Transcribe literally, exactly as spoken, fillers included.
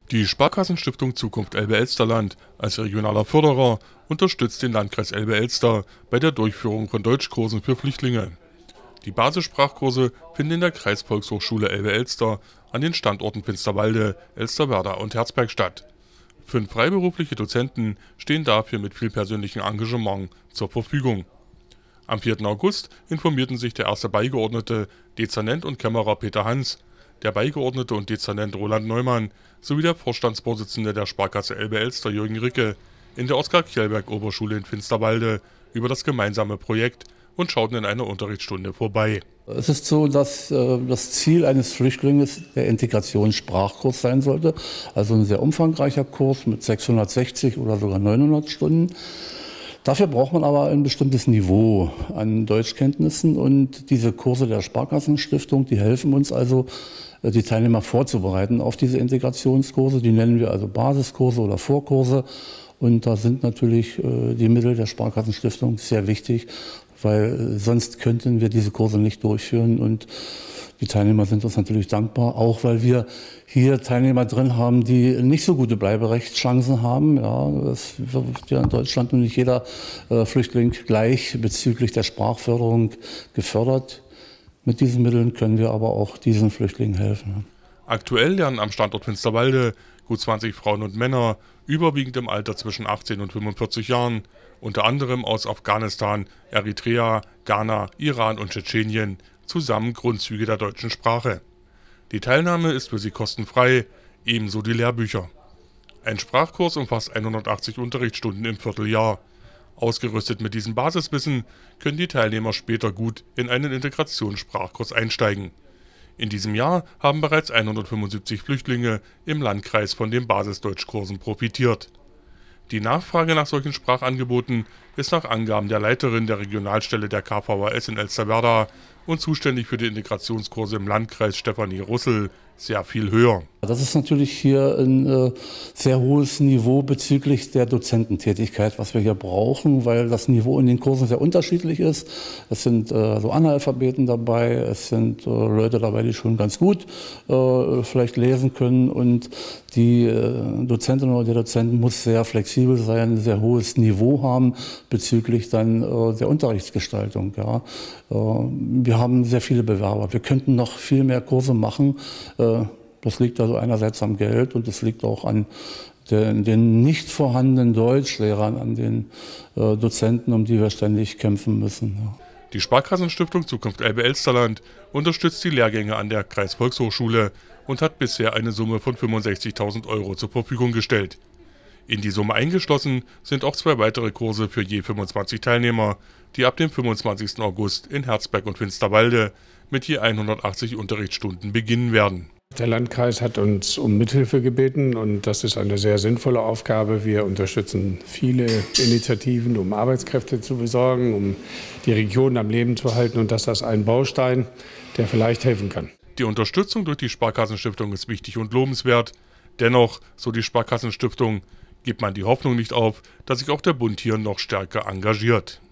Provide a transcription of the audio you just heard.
Die Sparkassenstiftung Zukunft Elbe-Elsterland als regionaler Förderer unterstützt den Landkreis Elbe-Elster bei der Durchführung von Deutschkursen für Flüchtlinge. Die Basissprachkurse finden in der Kreisvolkshochschule Elbe-Elster an den Standorten Finsterwalde, Elsterwerda und Herzberg statt. Fünf freiberufliche Dozenten stehen dafür mit viel persönlichem Engagement zur Verfügung. Am vierten August informierten sich der erste Beigeordnete, Dezernent und Kämmerer Peter Hans, der Beigeordnete und Dezernent Roland Neumann sowie der Vorstandsvorsitzende der Sparkasse Elbe-Elster Jürgen Ricke in der Oskar-Kjellberg-Oberschule in Finsterwalde über das gemeinsame Projekt und schauten in einer Unterrichtsstunde vorbei. Es ist so, dass äh, das Ziel eines Flüchtlings der Integrationssprachkurs sein sollte. Also ein sehr umfangreicher Kurs mit sechshundertsechzig oder sogar neunhundert Stunden. Dafür braucht man aber ein bestimmtes Niveau an Deutschkenntnissen, und diese Kurse der Sparkassenstiftung, die helfen uns also, die Teilnehmer vorzubereiten auf diese Integrationskurse. Die nennen wir also Basiskurse oder Vorkurse, und da sind natürlich äh, die Mittel der Sparkassenstiftung sehr wichtig, weil äh, sonst könnten wir diese Kurse nicht durchführen, und die Teilnehmer sind uns natürlich dankbar, auch weil wir hier Teilnehmer drin haben, die nicht so gute Bleiberechtschancen haben. Ja, es wird ja in Deutschland nun nicht jeder äh, Flüchtling gleich bezüglich der Sprachförderung gefördert. Mit diesen Mitteln können wir aber auch diesen Flüchtlingen helfen. Aktuell lernen am Standort Finsterwalde gut zwanzig Frauen und Männer, überwiegend im Alter zwischen achtzehn und fünfundvierzig Jahren, unter anderem aus Afghanistan, Eritrea, Ghana, Iran und Tschetschenien, zusammen Grundzüge der deutschen Sprache. Die Teilnahme ist für sie kostenfrei, ebenso die Lehrbücher. Ein Sprachkurs umfasst hundertachtzig Unterrichtsstunden im Vierteljahr. Ausgerüstet mit diesem Basiswissen können die Teilnehmer später gut in einen Integrationssprachkurs einsteigen. In diesem Jahr haben bereits hundertfünfundsiebzig Flüchtlinge im Landkreis von den Basisdeutschkursen profitiert. Die Nachfrage nach solchen Sprachangeboten ist nach Angaben der Leiterin der Regionalstelle der K V A S in Elsterwerda und zuständig für die Integrationskurse im Landkreis, Stefanie Russel, sehr viel höher. Das ist natürlich hier ein äh, sehr hohes Niveau bezüglich der Dozententätigkeit, was wir hier brauchen, weil das Niveau in den Kursen sehr unterschiedlich ist. Es sind äh, so Analphabeten dabei, es sind äh, Leute dabei, die schon ganz gut äh, vielleicht lesen können, und die äh, Dozentin oder der Dozent muss sehr flexibel sein, ein sehr hohes Niveau haben bezüglich dann äh, der Unterrichtsgestaltung. Ja. Äh, wir haben sehr viele Bewerber. Wir könnten noch viel mehr Kurse machen. Äh, Das liegt also einerseits am Geld, und es liegt auch an den, den nicht vorhandenen Deutschlehrern, an den äh, Dozenten, um die wir ständig kämpfen müssen. Ja. Die Sparkassenstiftung Zukunft Elbe-Elsterland unterstützt die Lehrgänge an der Kreisvolkshochschule und hat bisher eine Summe von fünfundsechzigtausend Euro zur Verfügung gestellt. In die Summe eingeschlossen sind auch zwei weitere Kurse für je fünfundzwanzig Teilnehmer, die ab dem fünfundzwanzigsten August in Herzberg und Finsterwalde mit je hundertachtzig Unterrichtsstunden beginnen werden. Der Landkreis hat uns um Mithilfe gebeten, und das ist eine sehr sinnvolle Aufgabe. Wir unterstützen viele Initiativen, um Arbeitskräfte zu besorgen, um die Region am Leben zu halten, und das ist ein Baustein, der vielleicht helfen kann. Die Unterstützung durch die Sparkassenstiftung ist wichtig und lobenswert. Dennoch, so die Sparkassenstiftung, gibt man die Hoffnung nicht auf, dass sich auch der Bund hier noch stärker engagiert.